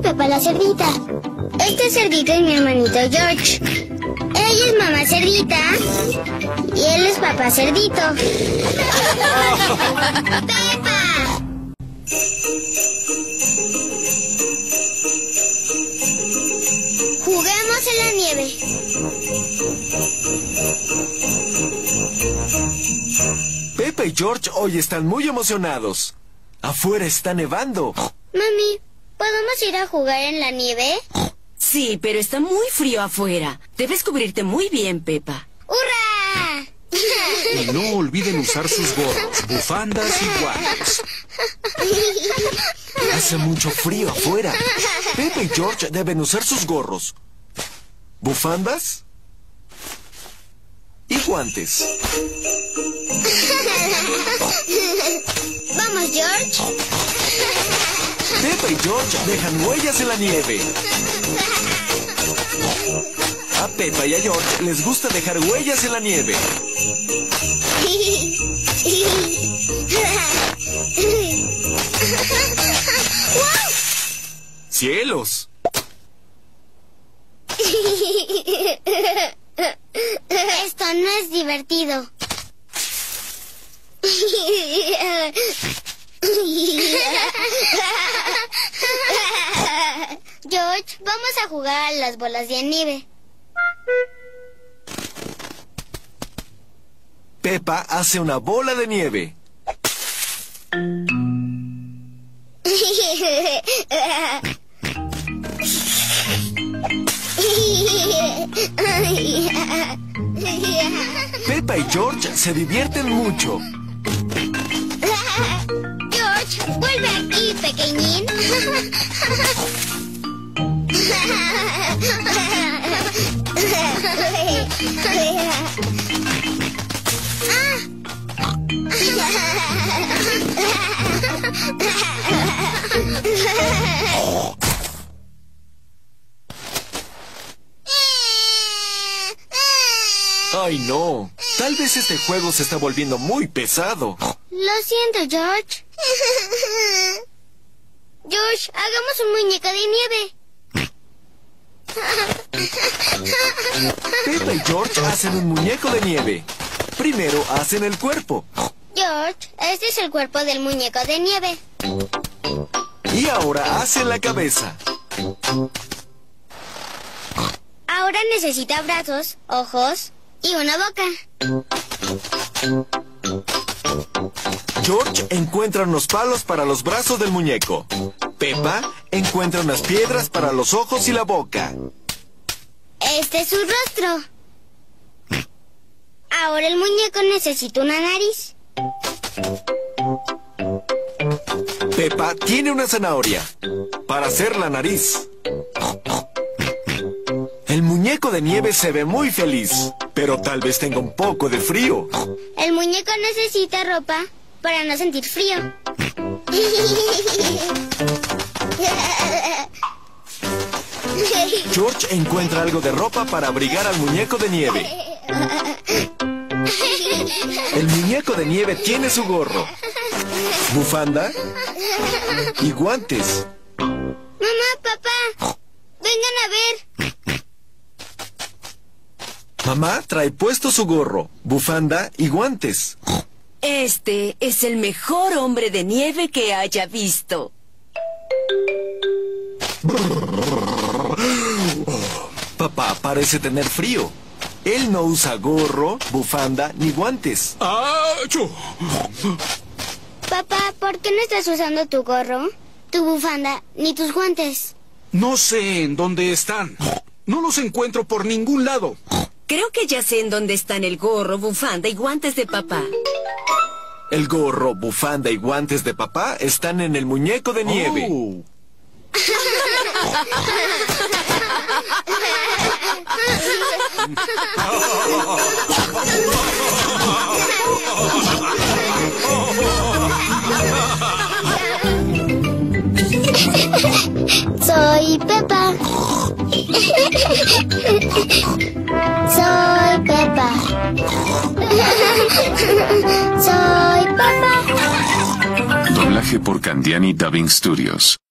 Pepa la cerdita. Este cerdito es mi hermanito George. Ella es mamá cerdita y él es papá cerdito. ¡Pepa! Juguemos en la nieve. Pepa y George hoy están muy emocionados. Afuera está nevando. Mami, ¿podemos ir a jugar en la nieve? Sí, pero está muy frío afuera. Debes cubrirte muy bien, Pepa. ¡Hurra! Y no olviden usar sus gorros, bufandas y guantes. Hace mucho frío afuera. Pepa y George deben usar sus gorros, bufandas y guantes. Vamos, George. Pepa y George dejan huellas en la nieve. A Pepa y a George les gusta dejar huellas en la nieve. ¡Cielos! Esto no es divertido. George, vamos a jugar a las bolas de nieve. Pepa hace una bola de nieve. Pepa y George se divierten mucho. George, vuelve aquí, pequeñín. ¡Ay, no! Tal vez este juego se está volviendo muy pesado. Lo siento, George. George, hagamos un muñeco de nieve. Pepa y George hacen un muñeco de nieve. Primero hacen el cuerpo. George, este es el cuerpo del muñeco de nieve. Y ahora hacen la cabeza. Ahora necesita brazos, ojos y una boca. George encuentra unos palos para los brazos del muñeco. Pepa encuentra unas piedras para los ojos y la boca. Este es su rostro. Ahora el muñeco necesita una nariz. Pepa tiene una zanahoria para hacer la nariz. El muñeco de nieve se ve muy feliz, pero tal vez tenga un poco de frío. El muñeco necesita ropa para no sentir frío. George encuentra algo de ropa para abrigar al muñeco de nieve. El muñeco de nieve tiene su gorro, bufanda y guantes. Mamá, papá, vengan a ver. Mamá trae puesto su gorro, bufanda y guantes. Este es el mejor hombre de nieve que haya visto. Papá parece tener frío. Él no usa gorro, bufanda ni guantes. ¡Achú! Papá, ¿por qué no estás usando tu gorro, tu bufanda ni tus guantes? No sé en dónde están. No los encuentro por ningún lado. Creo que ya sé en dónde están el gorro, bufanda y guantes de papá. El gorro, bufanda y guantes de papá están en el muñeco de nieve. Oh. Soy Pepa. Soy Pepa. Soy Pepa. Doblaje por Candiani Dubbing Studios.